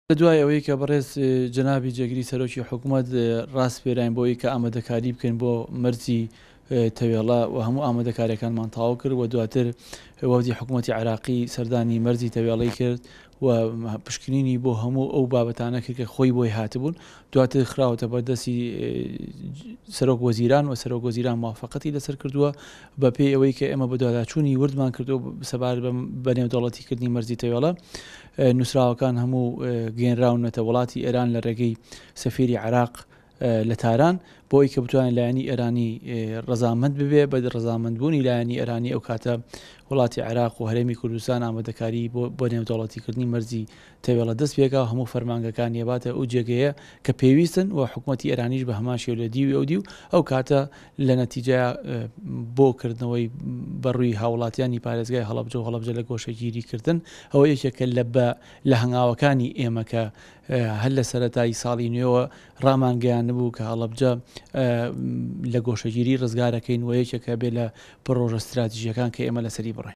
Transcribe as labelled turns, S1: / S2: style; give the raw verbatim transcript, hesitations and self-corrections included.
S1: لە دوای ئەوەی کە بەڕێز جەنابی جێگیری سەرۆکی حکوومەت ڕاستپێرین بۆ ئەوەی کە ئامادەکاری بکەین بۆ مەرجی تەوێڵە و هەموو ئامادەکاریەکانمان تەواو کرد و دواتر وەفدی حکوومەتی عێراقی سەردانی مەرجی تەوێڵەی کرد و پشکنینی بۆ هەموو ئەو بابەتانە کرد کە خۆی بۆی هاتبوون. دواتر خراوەتە بەردەستی سەرۆک وەزیران و سەرۆک وەزیران موافقەتی لەسەر کردووە بە پێی ئەوەی کە ئێمە بە دواداچوونی وردمان کردو سەبار بە نێودەوڵەتیکردنی مەرجی تەوێڵە. نووسراوەکان هەموو گەێنراونەتە وڵاتی ئێران لە ڕێگەی سەفیری عێراق لە تاران بۆ ئەوەی کە بتوانێت لایەنی ئێرانی ڕەزامەند ببێ بە ڕەزامەندبوونی لایەنی ئێرانی ئەو کاتە وڵاتی عێراق و هەرێمی کوردستان ئامادەکاری بۆ نێودەوڵەتیکردنی مەرجی تەوێڵە دەست پێکا و هەموو فەرمانگەکان یێباتە ئەو جێگەیە کە پێویستن و حکوومەتی ئێرانیش بە هەمان شێوە لە دیوی ئەو دی و ئەو کاتە لە نەتیجە بۆکردنەوەی بەڕووی هاوڵاتیانی پارێزگای هەڵەبجە و هەڵەبجە لە گۆشەگیریکردن ئەوە یەکێکە لە هەنگاوەکانی ئێمە کە هەر لە سەرەتایی ساڵی نوێەوە ڕامانگەیان نبوو کە هەڵەبجە لە گۆشەگیری ڕزگارەکەین و یەکێکە بێ لە پڕۆژە استراتیژیەکان کە ئێمە لەسەری بڕێین.